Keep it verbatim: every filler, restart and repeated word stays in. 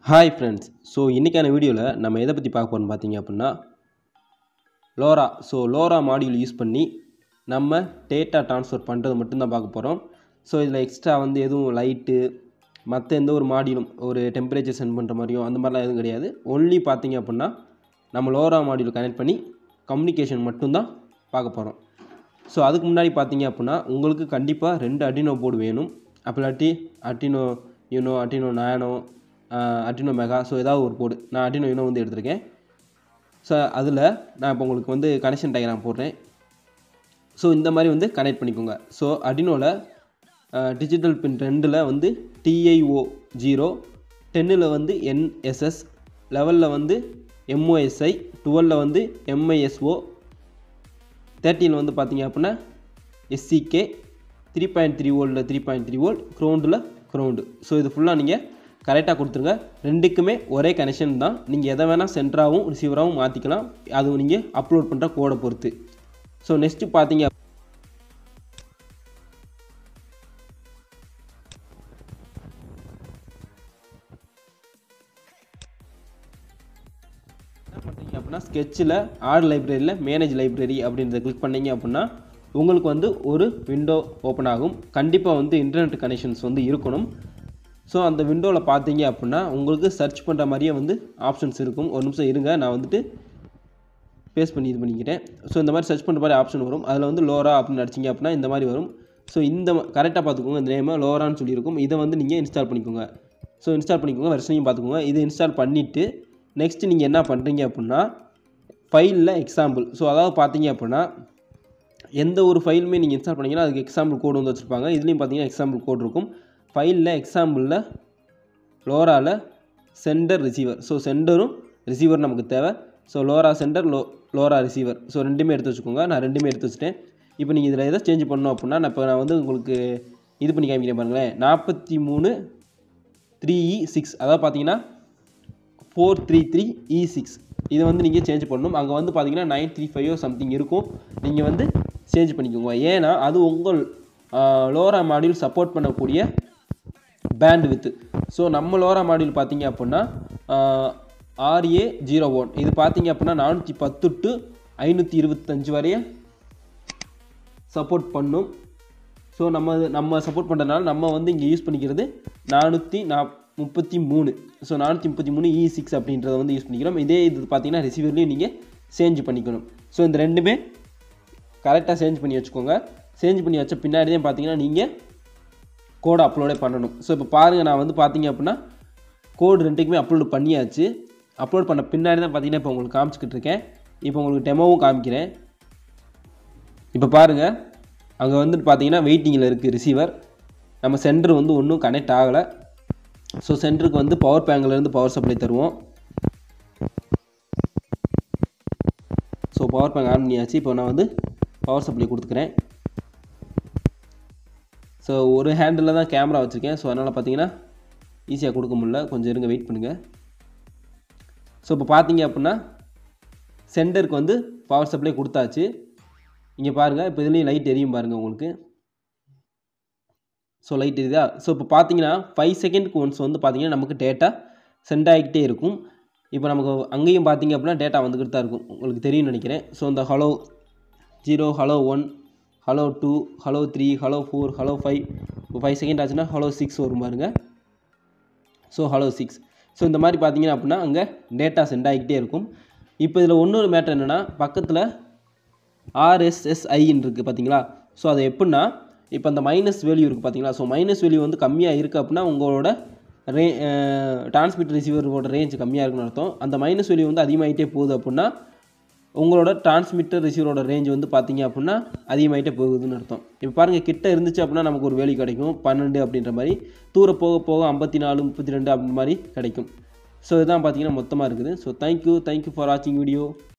Hi friends, so இன்னைக்கான வீடியோல நம்ம எதை பத்தி பார்க்க போறோம் பாத்தீங்க அப்படினா LoRa. So LoRa module use பண்ணி நம்ம டேட்டா ட்ரான்ஸ்ஃபர் பண்றது மட்டும் தான் பார்க்க போறோம். So இதுல எக்ஸ்ட்ரா வந்து எதுவும் லைட் மத்த எந்த ஒரு மாடியூலும் ஒரு டெம்பரேச்சர் சென்ட் பண்ற மாதிரியோ அந்த மாதிரிலாம் எதுவும் கிடையாது. only பாத்தீங்க அப்படினா நம்ம LoRa மாடியூல் கனெக்ட் பண்ணி கம்யூனிகேஷன் மட்டும் தான் பார்க்க போறோம். So அதுக்கு முன்னாடி பாத்தீங்க அப்படினா உங்களுக்கு கண்டிப்பா ரெண்டு Arduino போர்டு வேணும். அப்பலாட்டி Arduino Uno, Arduino Nano, Arduino Mega. So ஏதாவது ஒரு போர்டு நான் Arduino Uno வந்து எடுத்துர்க்கேன். So அதில நான் இப்போ உங்களுக்கு வந்து கனெக்ஷன் டயகிராம் போடுறேன். So இந்த மாதிரி வந்து கனெக்ட் பண்ணிக்கோங்க. So Arduinoல டிஜிட்டல் பின் ரெண்டுல வந்து T I O zero, ten ல வந்து N S S, eleven ல வந்து M O S I, twelve ல வந்து M I S O, thirteen ல வந்து பாத்தீங்க அப்படினா S C K, three point three volt ல three point three volt, ground ல ground. So இது ஃபுல்லா நீங்க கரெக்ட்டா கொடுத்துருங்க. ரெண்டுக்குமே ஒரே கனெக்ஷன் தான். நீங்க எதை வேணா சென்டராவும் ரிசீவராவும் மாத்திக்கலாம். அது நீங்க அப்லோட் பண்ற கோட பொறுத்து. சோ நெக்ஸ்ட் பாத்தீங்க என்ன பண்றீங்க அப்படினா ஸ்கெட்ச்ல ஆட் லைப்ரரியில மேனேஜ் லைப்ரரி அப்படின்றத கிளிக் பண்ணீங்க அப்படினா உங்களுக்கு வந்து ஒரு விண்டோ ஓபன் ஆகும். கண்டிப்பா வந்து இன்டர்நெட் கனெக்ஷன்ஸ் வந்து இருக்கணும். So அந்த விண்டோல பாத்தீங்க அப்படினா உங்களுக்கு சர்ச் பண்ற மாதிரியே வந்து ஆப்ஷன்ஸ் இருக்கும். ஒரு நிமிஷம் இருங்க, நான் வந்துட்டு பேஸ்ட் பண்ணி இது பண்ணிக்கிறேன். சோ இந்த மாதிரி சர்ச் பண்ற மாதிரி ஆப்ஷன் வரும். அதுல வந்து LoRa அப்படி அடிச்சீங்க அப்படினா இந்த மாதிரி வரும். சோ இந்த கரெக்ட்டா பாத்துக்கோங்க. இந்த நேம் LoRa ன்னு சொல்லி இருக்கும். இத வந்து நீங்க இன்ஸ்டால் பண்ணிக்கோங்க. சோ இன்ஸ்டால் பண்ணிக்கோங்க. வெர்ஷனையும் பாத்துக்கோங்க. இத இன்ஸ்டால் பண்ணிட்டு நெக்ஸ்ட் நீங்க என்ன பண்றீங்க அப்படினா ஃபைல்ல எக்ஸாம்பிள். சோ அதாவது பாத்தீங்க அப்படினா எந்த ஒரு ஃபைலுமே நீங்க இன்ஸ்டால் பண்ணீங்கன்னா அதுக்கு எக்ஸாம்பிள் கோட் வந்து வச்சிருப்பாங்க. இதுலயும் பாத்தீங்கன்னா எக்ஸாம்பிள் கோட் இருக்கும். ஃபைல்ல எக்ஸாம்பிள்ல LoRaல சென்டர் ரிசீவர். சோ சென்டரும் ரிசீவர் நமக்கு தேவை. So LoRa sender LoRa receiver. So ரெண்டுமே எடுத்து வச்சுக்கோங்க. நான் ரெண்டுமே எடுத்து வச்சிட்டேன். இப்போ நீங்க இதல எதை சேஞ்ச் பண்ணனும் அப்படினா நான் இப்போ நான் வந்து உங்களுக்கு இது பண்ணி காமிக்கிறேன் பாருங்க. forty-three three E six அதாவது பாத்தீங்கன்னா four thirty-three E six. இது வந்து நீங்க சேஞ்ச் பண்ணனும். அங்க வந்து பாத்தீங்கன்னா nine thirty-five சம்திங் இருக்கும். நீங்க வந்து சேஞ்ச் பண்ணிக்கோங்க. ஏனா அது உங்கள் LoRa மாடியூல் சப்போர்ட் பண்ணக்கூடிய பேண்ட்வித். சோ நம்ம LoRa மாடியூல் பாத்தீங்க அப்படினா R A zero one. இது பாத்தீங்க அப்படினா four ten to five twenty-five வரைய சப்போர்ட் பண்ணும். சோ நம்ம நம்ம சப்போர்ட் பண்றனால நம்ம வந்து இங்க யூஸ் பண்ணிக்கிறது four thirty-three. So four thirty-three E six அப்படின்றத வந்து யூஸ் பண்ணிக்கிறோம். இதே இது பாத்தீங்கன்னா ரிசீவர்லயும் நீங்க சேஞ்ச் பண்ணிக்கணும். சோ இந்த ரெண்டுமே கரெக்ட்டா சேஞ்ச் பண்ணி வச்சுக்கோங்க. சேஞ்ச் பண்ணி வச்ச பின்னாடி தான் பாத்தீங்கன்னா நீங்க கோட் அப்லோட் பண்ணனும். சோ இப்போ பாருங்க, நான் வந்து பாத்தீங்க அப்படினா கோட் ரெண்டுக்குமே அப்லோட் பண்ணியாச்சு. அப்லோட் பண்ண பின்னாடி தான் பாத்தீங்கன்னா இப்போ உங்களுக்கு காமிச்சிட்டு இருக்கேன். இப்போ உங்களுக்கு டெமோவும் காமிக்கிறேன். இப்போ பாருங்க, அங்க வந்து பாத்தீங்கன்னா வெயிட்டிங்ல இருக்கு ரிசீவர். நம்ம சென்டர் வந்து ஒண்ணும் கனெக்ட் ஆகல. சோ சென்டருக்கு வந்து பவர் பேங்க்ல இருந்து பவர் சப்ளை தருவோம். சோ பவர் பேங்க் ஆன் பண்ணியாச்சு. இப்போ நான் வந்து பவர் சப்ளை கொடுத்துக்கிறேன். சோ ஒரு ஹேண்டில்ல தான் கேமரா வச்சிருக்கேன். சோ அதனால பாத்தீங்கன்னா ஈஸியா கொடுக்க முடியல. கொஞ்சம் இருங்க, வெயிட் பண்ணுங்க. சோ இப்போ பாத்தீங்க அப்படினா சென்டருக்கு வந்து பவர் சப்ளை கொடுத்தாச்சு. இங்க பாருங்க, இப்போ இதுலயும் லைட் எரியும் பாருங்க உங்களுக்கு. So light எரியுதா? சோ இப்போ பாத்தீங்கன்னா five செகண்ட்க்கு ஒன்ஸ் வந்து பாத்தீங்கன்னா நமக்கு டேட்டா சென்ட் ஆகிட்டே இருக்கும். இப்போ நமக்கு அங்கேயும் பாத்தீங்க அப்படினா டேட்டா வந்துகிட்டு தான் இருக்கும். உங்களுக்கு தெரியும்னு நினைக்கிறேன். சோ இந்த hello zero, hello one, hello two, hello three, hello four, hello five. இப்போ five செகண்ட் ஆச்சுனா hello six வரும் பாருங்க. So hello six. சோ இந்த மாதிரி பாத்தீங்கன்னா அப்படினா அங்க டேட்டா சென்ட் ஆகிட்டே இருக்கும். இப்போ இதுல இன்னொரு மேட்டர் என்னன்னா பக்கத்துல R S S I ன்னு இருக்கு பாத்தீங்களா? சோ அது எப்படின்னா இப்போ அந்த மைனஸ் வேல்யூ இருக்கு பாத்தீங்களா? சோ மைனஸ் வேல்யூ வந்து கம்மியா இருக்கு அப்படினா உங்களோட டிரான்ஸ்மிட்டர் ரிசீவரோட ரேஞ்ச் கம்மியா இருக்குன்னு அர்த்தம். அந்த மைனஸ் வேல்யூ வந்து அதிகமாயிட்டே போகுது அப்படினா உங்களோட டிரான்ஸ்மிட்டர் ரிசீவரோட ரேஞ்ச் வந்து பாத்தீங்க அப்படினா அதிகமாயிட்டே போகுதுன்னு அர்த்தம். இப்போ பாருங்க, கிட்ட இருந்துச்சு அப்படினா நமக்கு ஒரு வேல்யூ கிடைக்கும் twelve அப்படின்ற மாதிரி. தூர போக போக fifty-four, thirty-two அப்படி மாதிரி கிடைக்கும். சோ இதான் பாத்தீங்கன்னா மொத்தமா இருக்குது. So thank you thank you for watching video.